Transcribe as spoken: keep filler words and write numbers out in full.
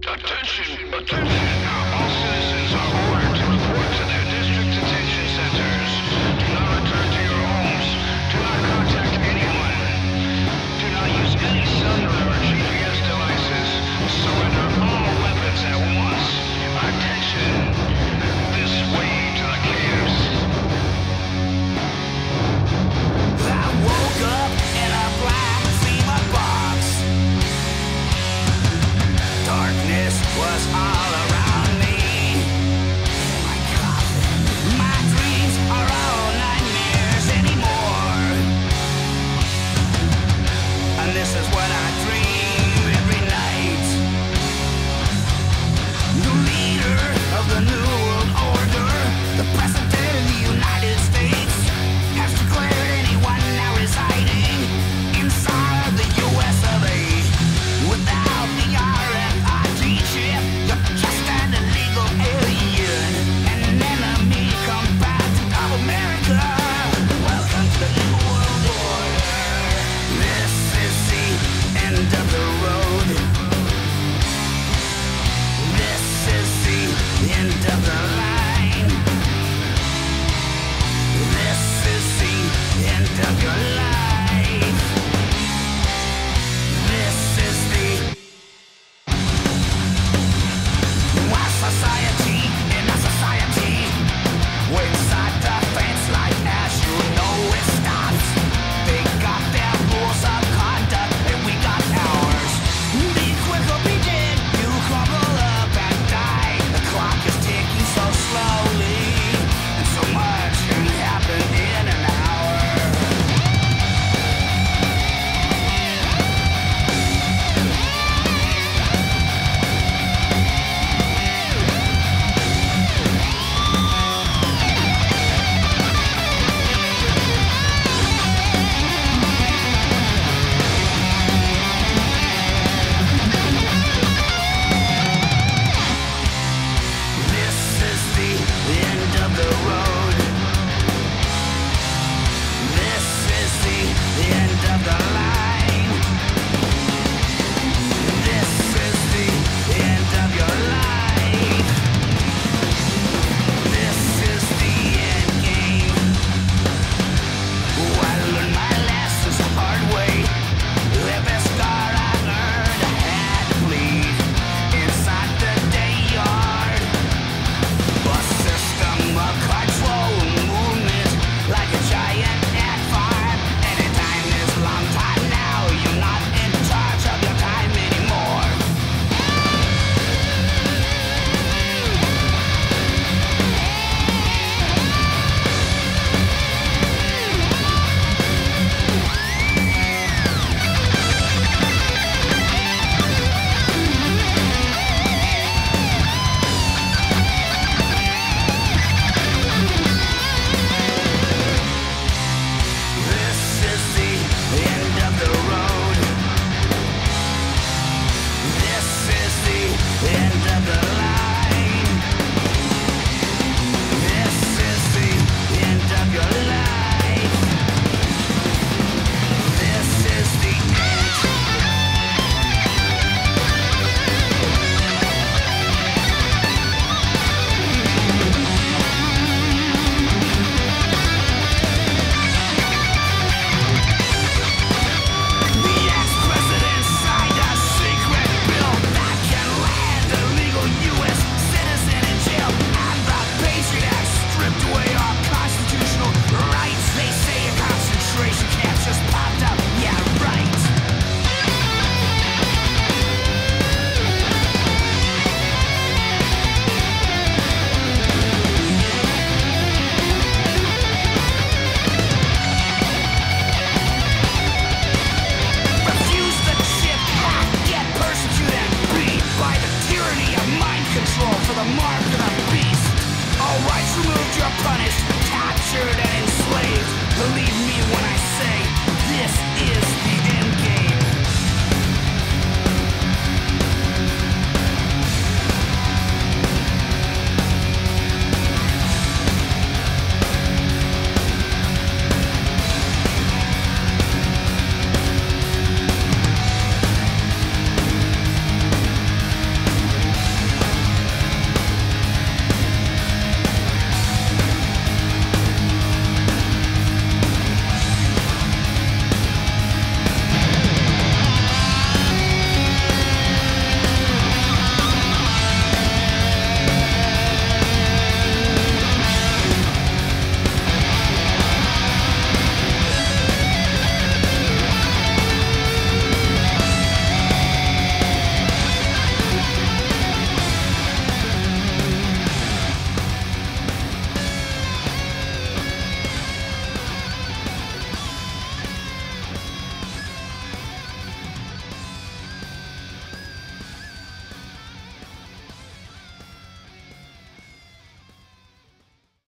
Attention, attention! All citizens are ordered to report to their district detention centers. Do not return to your homes. Do not contact anyone. Do not use any cellular or G P S devices. Surrender all weapons at once. Attention! This way to the camps. I woke up in a black FEMA box. Darkness was all around me. My coffin. My dreams are all nightmares anymore. And this is what I dream every night. The leader of the New World Order, the President of the United States, has declared anyone now residing inside the U S of A without the R F I D chip, you're just an illegal alien, an enemy combatant of America. Welcome to the New World Order. This is the end of the road. This is the end of